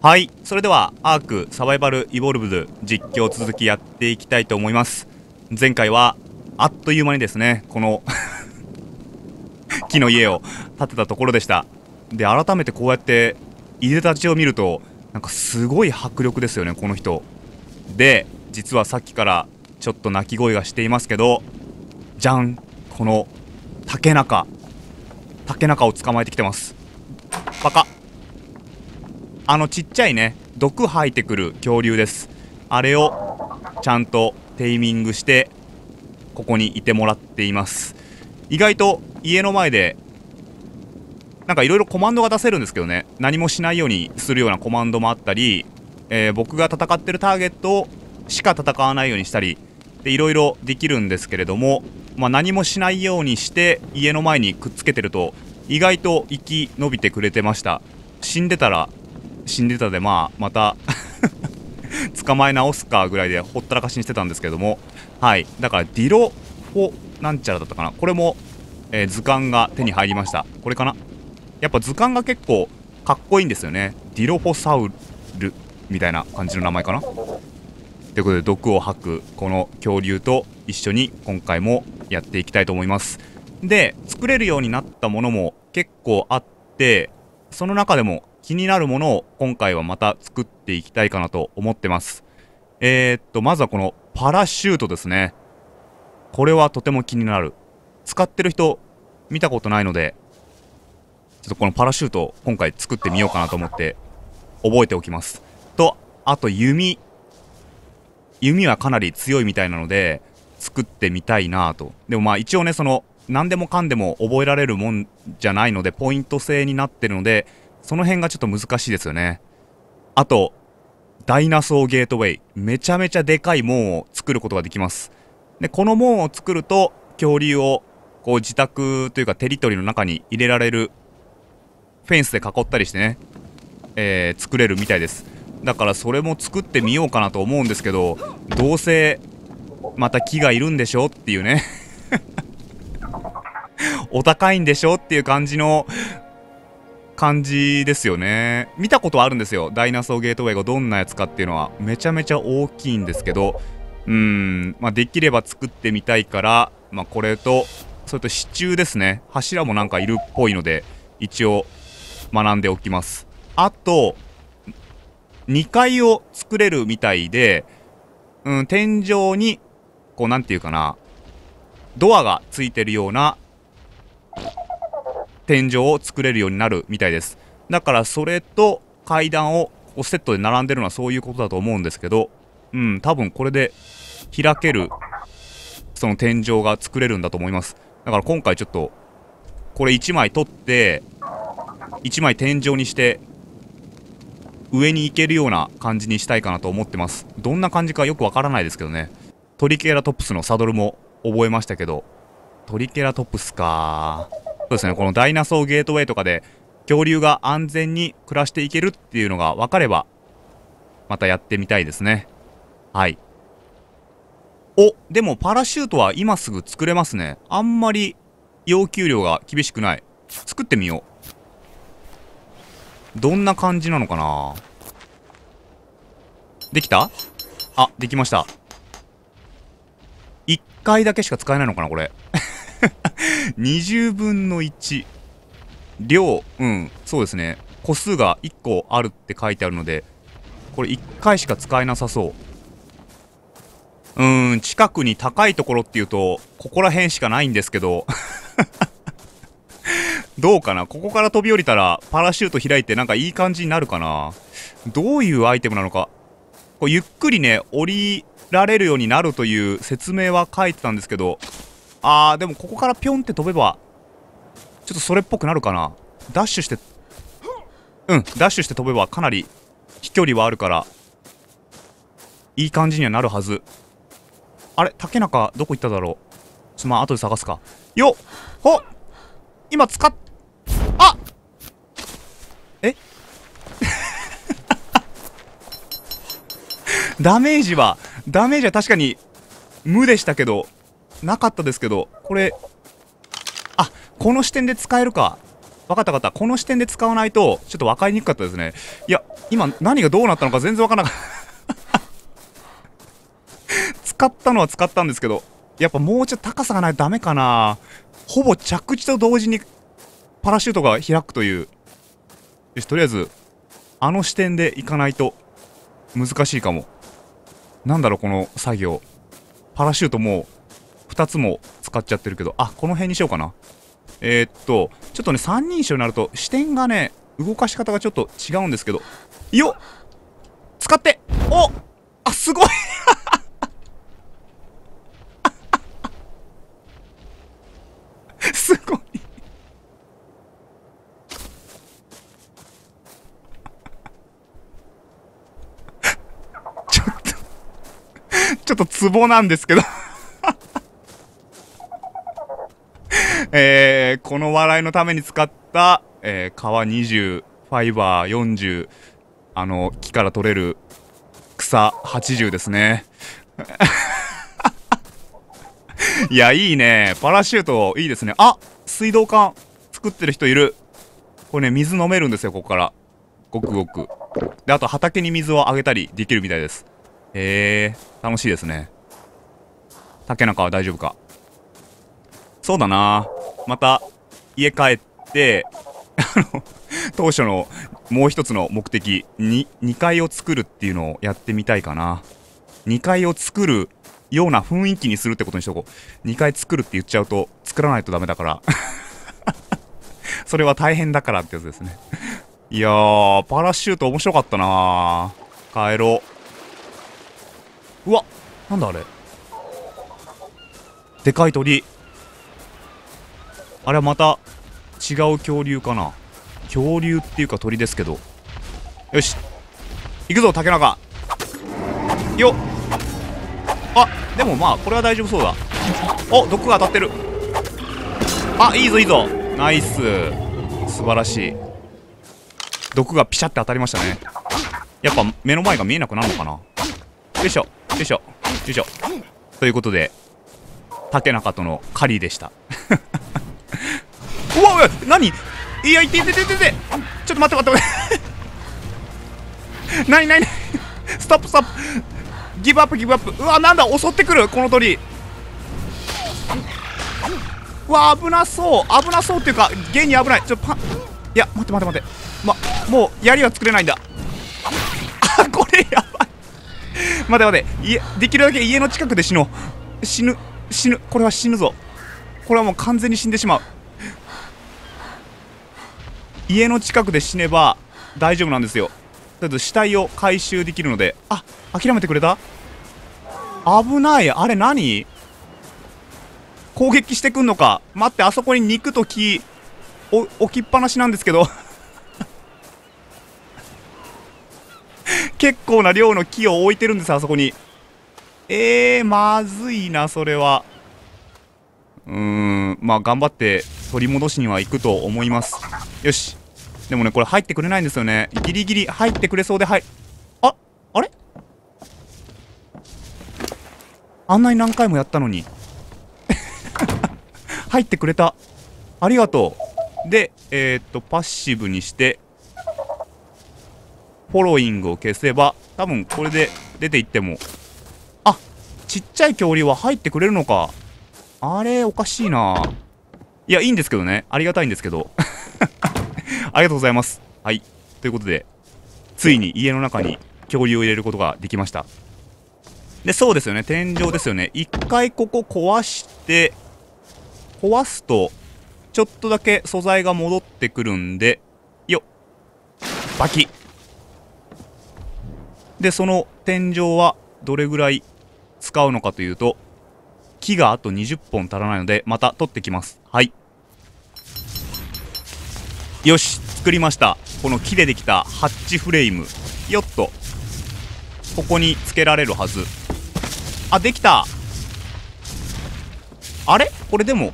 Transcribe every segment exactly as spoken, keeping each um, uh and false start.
はい、それではアークサバイバルイボルブド実況続きやっていきたいと思います。前回はあっという間にですね、この木の家を建てたところでした。で、改めてこうやっていでたちを見るとなんかすごい迫力ですよね、この人で。実はさっきからちょっと鳴き声がしていますけど、じゃん、この竹中竹中を捕まえてきてます。バカ。あのちっちゃいね、毒吐いてくる恐竜です。あれをちゃんとテイミングしてここにいてもらっています。意外と家の前でなんかいろいろコマンドが出せるんですけどね、何もしないようにするようなコマンドもあったり、えー、僕が戦ってるターゲットしか戦わないようにしたりでいろいろできるんですけれども、まあ、何もしないようにして家の前にくっつけてると意外と生き延びてくれてました。死んでたら死んでたで、まあまた捕まえ直すかぐらいでほったらかしにしてたんですけども、はい、だからディロフォなんちゃらだったかな、これも、えー、図鑑が手に入りました。これかな、やっぱ図鑑が結構かっこいいんですよね。ディロフォサウルみたいな感じの名前かな。ということで毒を吐くこの恐竜と一緒に今回もやっていきたいと思います。で、作れるようになったものも結構あって、その中でも気になるものを今回はまた作っていきたいかなと思ってます。えー、っとまずはこのパラシュートですね。これはとても気になる。使ってる人見たことないので、ちょっとこのパラシュートを今回作ってみようかなと思って覚えておきます。と、あと弓弓はかなり強いみたいなので作ってみたいなと。でもまあ一応ね、その何でもかんでも覚えられるもんじゃないのでポイント制になってるので、その辺がちょっと難しいですよね。あとダイナソーゲートウェイ、めちゃめちゃでかい門を作ることができます。でこの門を作ると恐竜をこう自宅というかテリトリーの中に入れられる、フェンスで囲ったりしてね、えー、作れるみたいです。だからそれも作ってみようかなと思うんですけど、どうせまた木がいるんでしょっていうねお高いんでしょっていう感じの感じですよね。見たことあるんですよ、ダイナソーゲートウェイがどんなやつかっていうのは。めちゃめちゃ大きいんですけど、うーん、まあ、できれば作ってみたいから、まあ、これとそれと支柱ですね。柱もなんかいるっぽいので一応学んでおきます。あとにかいを作れるみたいで、うん、天井にこうなんていうかな、ドアがついてるような天井を作れるようになるみたいです。だからそれと階段をこうセットで並んでるのはそういうことだと思うんですけど、うん、多分これで開けるその天井が作れるんだと思います。だから今回ちょっとこれいちまい取っていちまい天井にして上に行けるような感じにしたいかなと思ってます。どんな感じかよくわからないですけどね。トリケラトプスのサドルも覚えましたけど、トリケラトプスか。そうですね、このダイナソーゲートウェイとかで恐竜が安全に暮らしていけるっていうのが分かればまたやってみたいですね。はい。お、でもパラシュートは今すぐ作れますね。あんまり要求量が厳しくない。作ってみよう。どんな感じなのかな。できた？あ、できました。いっかいだけしか使えないのかなこれにじゅうぶんのいち量、うん、そうですね、個数がいっこあるって書いてあるのでこれいっかいしか使えなさそう。うーん、近くに高いところっていうとここら辺しかないんですけどどうかな、ここから飛び降りたらパラシュート開いてなんかいい感じになるかな。どういうアイテムなのか、こうゆっくりね降りられるようになるという説明は書いてたんですけど、あーでもここからピョンって飛べばちょっとそれっぽくなるかな。ダッシュしてうんダッシュして飛べばかなり飛距離はあるからいい感じにはなるはず。あれ、竹中どこ行っただろう。ちょっとまあ後で探すか。よっほっ、今使っあえダメージはダメージは確かに無でしたけど、なかったですけど、これあこの視点で使えるか。 わかったわかった。この視点で使わないと、ちょっと分かりにくかったですね。いや、今、何がどうなったのか全然わからなかった。使ったのは使ったんですけど、やっぱもうちょっと高さがないとダメかな。ほぼ着地と同時に、パラシュートが開くという。よし、とりあえず、あの視点で行かないと、難しいかも。なんだろう、この作業。パラシュートもう、ふたつも使っちゃってるけど、あ、この辺にしようかな。えー、っと、ちょっとね、三人称になると、視点がね、動かし方がちょっと違うんですけど。よっ使っておあ、すごいすごいちょっと、ちょっとツボなんですけどえー、この笑いのために使った、えー、皮にじゅう、ファイバーよんじゅう、あの、木から取れる草はちじゅうですね。いや、いいね。パラシュート、いいですね。あ、水道管作ってる人いる。これね、水飲めるんですよ、ここから。ごくごく。で、あと畑に水をあげたりできるみたいです。へえー、楽しいですね。竹中は大丈夫か。そうだな。また、家帰って、あの、当初のもう一つの目的、に、にかいを作るっていうのをやってみたいかな。にかいを作るような雰囲気にするってことにしとこう。にかい作るって言っちゃうと、作らないとダメだから。それは大変だからってやつですね。いやー、パラシュート面白かったなー。帰ろう。うわ、なんだあれ。でかい鳥。あれはまた違う恐竜かな。恐竜っていうか鳥ですけど。よし。行くぞ、竹中。よっ。あ、でもまあ、これは大丈夫そうだ。お、毒が当たってる。あ、いいぞいいぞ。ナイス。素晴らしい。毒がピシャって当たりましたね。やっぱ目の前が見えなくなるのかな。よいしょ、よいしょ、よいしょ。ということで、竹中との狩りでした。うわ、何いや、いていていていていて、ちょっと待って待って待って。なになにストップストップ。ギブアップギブアップ。うわ、なんだ、襲ってくる、この鳥。うわ、危なそう。危なそうっていうか、現に危ない。ちょっとパン。いや、待って待って待って。ま、もう、槍は作れないんだ。あ、これやばい。待て待て。家、できるだけ家の近くで死のう。死ぬ、死ぬ。これは死ぬぞ。これはもう完全に死んでしまう。家の近くで死ねば大丈夫なんですよ。とりあえず死体を回収できるので。あ、諦めてくれた。危ない。あれ何、攻撃してくんのか。待って、あそこに肉と木お置きっぱなしなんですけど結構な量の木を置いてるんです、あそこに。えー、まずいな、それは。うーん、まあ頑張って取り戻しには行くと思います。よし。でもね、これ入ってくれないんですよね。ギリギリ入ってくれそうで、はい。あ、あれあんなに何回もやったのに。入ってくれた。ありがとう。で、えー、っと、パッシブにして、フォローイングを消せば、多分これで出ていっても、あ、ちっちゃい恐竜は入ってくれるのか。あれ、おかしいな。いや、いいんですけどね。ありがたいんですけど。ありがとうございます。はい。ということで、ついに家の中に恐竜を入れることができました。で、そうですよね。天井ですよね。一回ここ壊して、壊すと、ちょっとだけ素材が戻ってくるんで、よっ。バキ。で、その天井はどれぐらい使うのかというと、木があとにじゅっぽん足らないので、また取ってきます。はい。よし、作りました。この木でできたハッチフレーム。よっと。ここにつけられるはず。あ、できた。あれこれでも、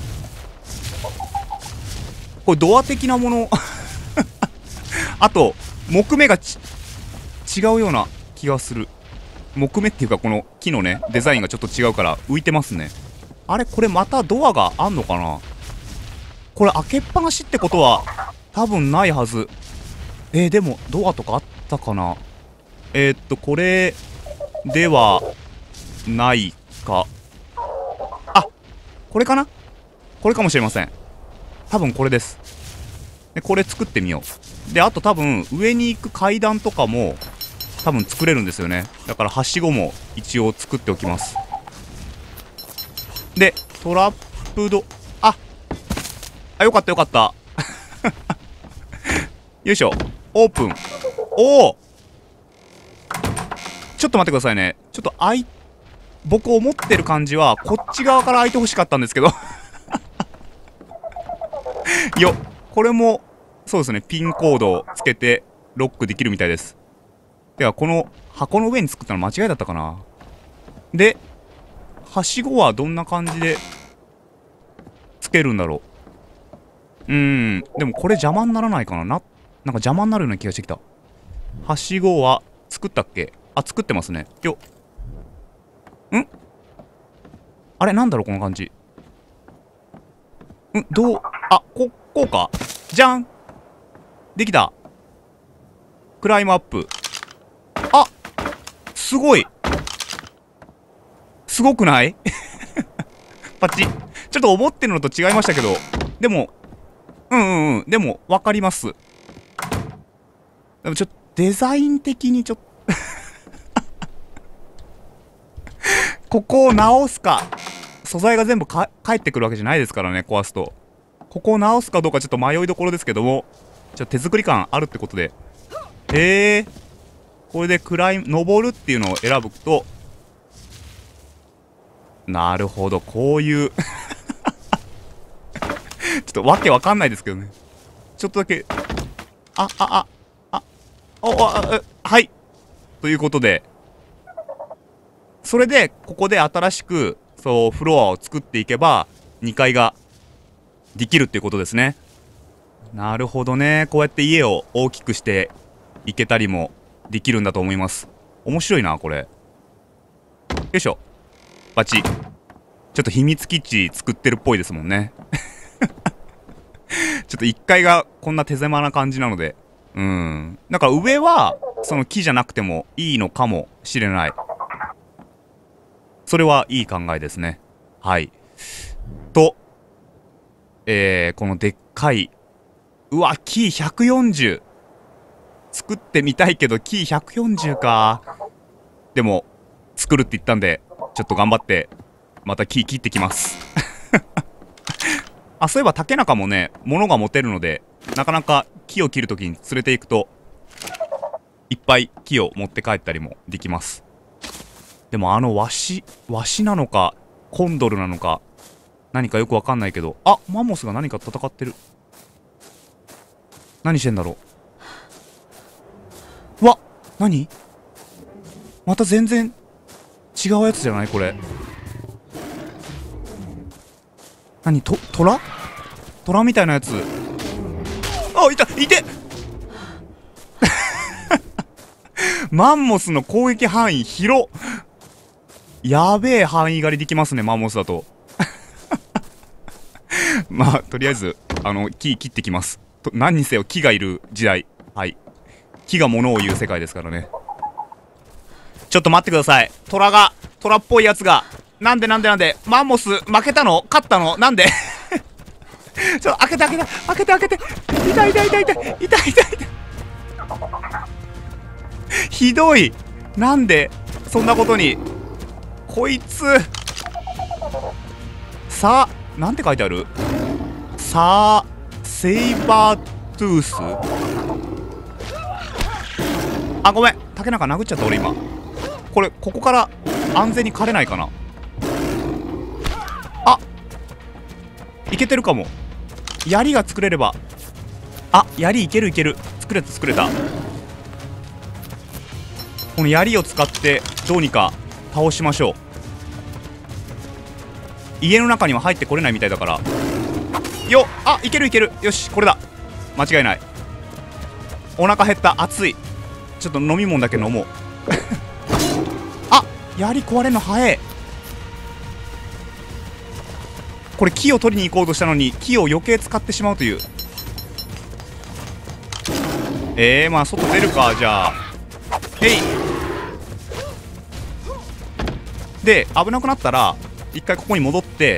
これドア的なもの。あと、木目がち、違うような気がする。木目っていうか、この木のね、デザインがちょっと違うから浮いてますね。あれこれまたドアがあんのかな。 これ開けっぱなしってことは多分ないはず。えー、でもドアとかあったかな。えー、っとこれではないか。あ、これかな。これかもしれません。多分これです。でこれ作ってみよう。であと多分上に行く階段とかも多分作れるんですよね。だからはしごも一応作っておきます。でトラップドああよかったよかったよいしょオープン。おお、ちょっと待ってくださいね。ちょっとあい僕思ってる感じはこっち側から開いてほしかったんですけどよ、これもそうですね、ピンコードをつけてロックできるみたいです。ではこの箱の上に作ったの間違いだったかな。ではしごはどんな感じでつけるんだろう。うーん、でもこれ邪魔にならないかな。な、なんか邪魔になるような気がしてきた。はしごは作ったっけ。あ、作ってますね。よっ。んあれなんだろうこの感じ。んどう、あ、こ、こうか。じゃんできた。クライムアップ。あ、すごい。すごくないパッチ。ちょっと思ってるのと違いましたけど。でも、うんうんうん。でも、わかります。でもちょっと、デザイン的にちょっとここを直すか。素材が全部か返ってくるわけじゃないですからね、壊すと。ここを直すかどうかちょっと迷いどころですけども、ちょっと手作り感あるってことで。へえ。これでクライム、登るっていうのを選ぶと、なるほど、こういうちょっとわけわかんないですけどね。ちょっとだけ、あ、あ、あ、あ、お、あ、あ、はい。ということで、それで、ここで新しく、そう、フロアを作っていけば、にかいができるっていうことですね。なるほどね。こうやって家を大きくしていけたりもできるんだと思います。面白いな、これ。よいしょ。バチ。ちょっと秘密基地作ってるっぽいですもんね。ちょっといっかいがこんな手狭な感じなので。うん。だから上は、その木じゃなくてもいいのかもしれない。それはいい考えですね。はい。と、えー、このでっかい、うわ、キーひゃくよんじゅう。作ってみたいけど、キーひゃくよんじゅうか。でも、作るって言ったんで、ちょっと頑張って、またキー切ってきます。あ、そういえば竹中もね、物が持てるので、なかなか木を切るときに連れていくと、いっぱい木を持って帰ったりもできます。でもあのワシ、ワシなのか、コンドルなのか、何かよくわかんないけど、あ、マンモスが何か戦ってる。何してんだろう。うわ、何また全然違うやつじゃないこれ。何と、トラトラみたいなやつ。あ、いた、いてマンモスの攻撃範囲広っ。やべえ範囲狩りできますね、マンモスだと。まあ、とりあえず、あの、木切ってきます。と何にせよ木がいる時代。はい。木が物を言う世界ですからね。ちょっと待ってください。虎が、虎っぽいやつが。なんでなんでなんでマンモス負けたの勝ったのなんでちょっと開けて開けて開けて開けて痛い痛い痛い痛い痛い痛い痛いひどい。なんでそんなことに。こいつさあ、なんて書いてある。さあ、セイバートゥース。あ、ごめん、竹中殴っちゃった俺今。これここから安全に狩れないかな。あ、いけてるかも。槍が作れれば。あ、槍いけるいける。作れた作れた。この槍を使ってどうにか倒しましょう。家の中には入ってこれないみたいだから。よっ、あ、いけるいける。よし、これだ。間違いない。お腹減った。熱い。ちょっと飲み物だけ飲もう。あ、槍壊れるの早え。 これ木を取りに行こうとしたのに木を余計使ってしまうという。えー、まあ外出るか。じゃあへい。で危なくなったら一回ここに戻って、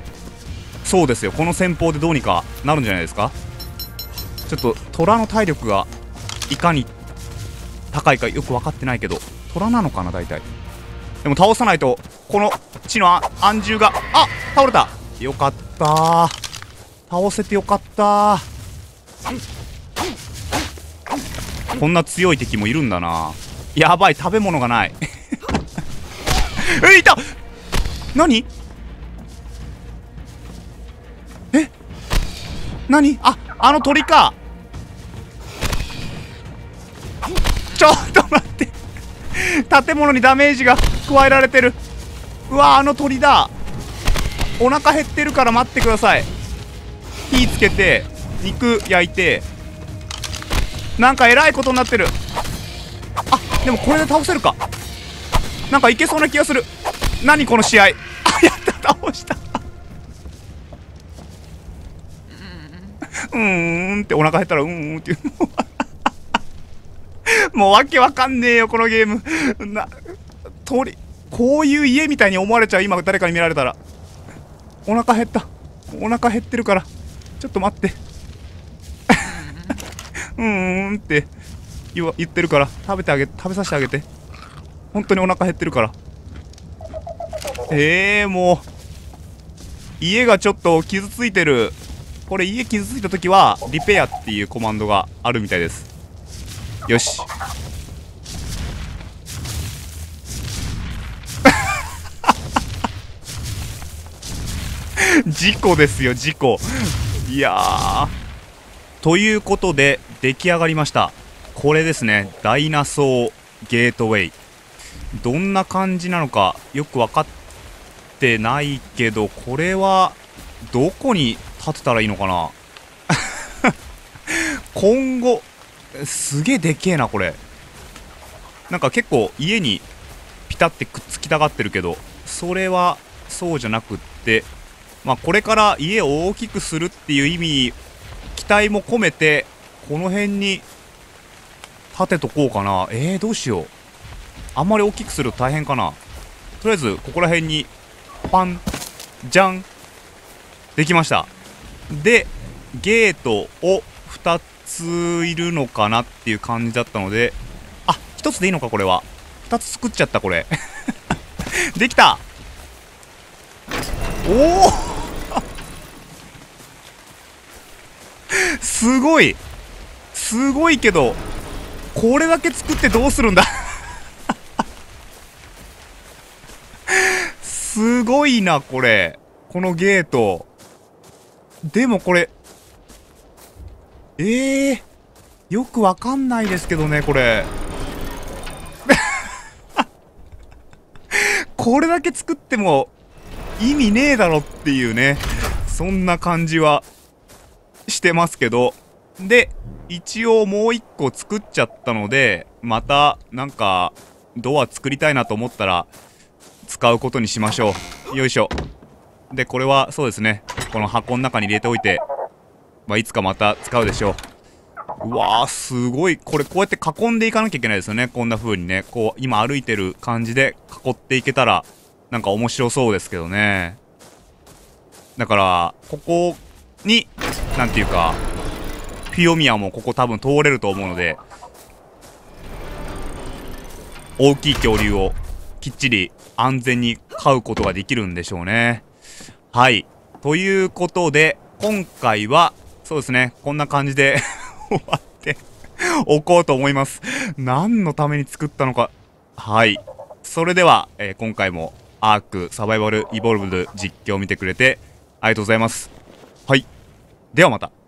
そうですよ、この戦法でどうにかなるんじゃないですか。ちょっと虎の体力がいかに高いかよく分かってないけど、虎なのかな大体。でも倒さないとこの地の安住が。あ、倒れた。よかったー、倒せてよかったー。こんな強い敵もいるんだな。やばい、食べ物がないえ、いた。何え、何。あ、あの鳥か。ちょっと待って建物にダメージが加えられてる。うわ、あの鳥だ。お腹減ってるから待ってください。火つけて肉焼いて、なんかえらいことになってる。あ、でもこれで倒せるか。なんかいけそうな気がする。何この試合。あ、やった、倒したうーんって、お腹減ったらうーんってもうわけわかんねえよこのゲームな。鳥、こういう家みたいに思われちゃう。今誰かに見られたら。お腹減った、お腹減ってるからちょっと待ってうーんって言わ言ってるから食べてあげ食べさせてあげて。本当にお腹減ってるから。えー、もう家がちょっと傷ついてる。これ家傷ついた時はリペアっていうコマンドがあるみたいです。よし事故ですよ、事故。いやー、ということで出来上がりました。これですね、ダイナソーゲートウェイ。どんな感じなのかよく分かってないけど、これはどこに建てたらいいのかな今後すげえでけえなこれ。なんか結構家にピタってくっつきたがってるけど、それはそうじゃなくって、まあこれから家を大きくするっていう意味、期待も込めてこの辺に建てとこうかな。えー、どうしよう。あんまり大きくすると大変かな。とりあえずここら辺にパンじゃん、できました。でゲートをふたついるのかなっていう感じだったので、あ、ひとつでいいのか。これはふたつ作っちゃった。これできた。おおすごいすごいけど、これだけ作ってどうするんだすごいなこれ、このゲート。でもこれえー、よくわかんないですけどねこれこれだけ作っても意味ねえだろっていうね、そんな感じはしてますけど。で一応もう一個作っちゃったので、またなんかドア作りたいなと思ったら使うことにしましょう。よいしょ。でこれはそうですね、この箱の中に入れておいて、まあ、いつかまた使うでしょう。うわーすごい。これこうやって囲んでいかなきゃいけないですよね。こんな風にね、こう今歩いてる感じで囲っていけたらなんか面白そうですけどね。だからここになんていうか、ピオミアもここ多分通れると思うので、大きい恐竜をきっちり安全に飼うことができるんでしょうね。はい、ということで今回はそうですね、こんな感じで終わっておこうと思います。何のために作ったのか。はい、それでは、えー、今回もアークサバイバルイボルブル実況を見てくれてありがとうございます。はい、ではまた。